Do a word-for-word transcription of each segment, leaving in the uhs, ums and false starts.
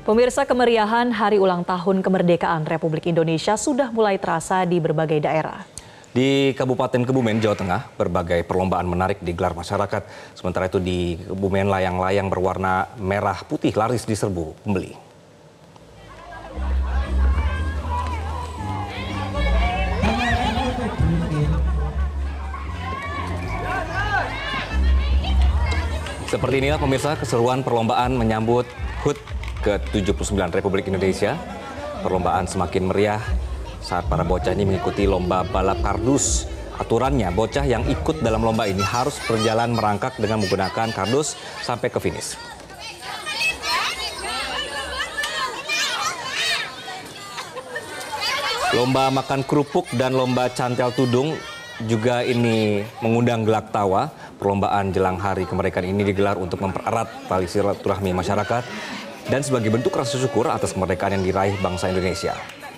Pemirsa, kemeriahan hari ulang tahun kemerdekaan Republik Indonesia sudah mulai terasa di berbagai daerah. Di Kabupaten Kebumen, Jawa Tengah, berbagai perlombaan menarik digelar masyarakat. Sementara itu di Kebumen, layang-layang berwarna merah putih laris diserbu pembeli. Seperti inilah pemirsa keseruan perlombaan menyambut H U T ke tujuh puluh sembilan Republik Indonesia. Perlombaan semakin meriah saat para bocah ini mengikuti lomba balap kardus. Aturannya, bocah yang ikut dalam lomba ini harus berjalan merangkak dengan menggunakan kardus sampai ke finish. Lomba makan kerupuk dan lomba cantel tudung juga ini mengundang gelak tawa. Perlombaan jelang hari kemerdekaan ini digelar untuk mempererat tali silaturahmi masyarakat dan sebagai bentuk rasa syukur atas kemerdekaan yang diraih bangsa Indonesia.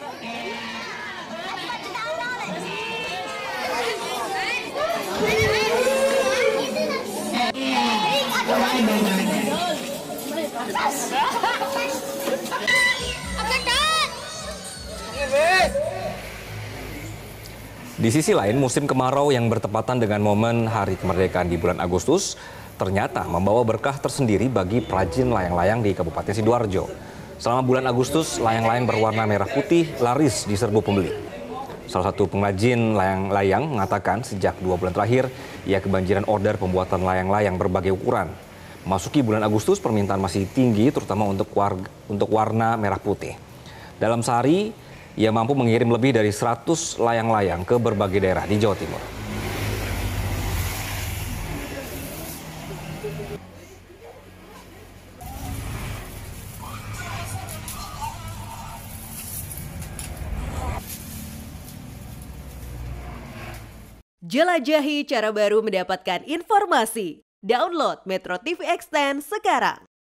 Di sisi lain, musim kemarau yang bertepatan dengan momen Hari Kemerdekaan di bulan Agustus ternyata membawa berkah tersendiri bagi perajin layang-layang di Kabupaten Sidoarjo. Selama bulan Agustus, layang-layang berwarna merah putih laris diserbu pembeli. Salah satu pengrajin layang-layang mengatakan sejak dua bulan terakhir, ia kebanjiran order pembuatan layang-layang berbagai ukuran. Memasuki bulan Agustus, permintaan masih tinggi terutama untuk, warga, untuk warna merah putih. Dalam sehari, ia mampu mengirim lebih dari seratus layang-layang ke berbagai daerah di Jawa Timur. Jelajahi cara baru mendapatkan informasi. Download Metro T V Extend sekarang.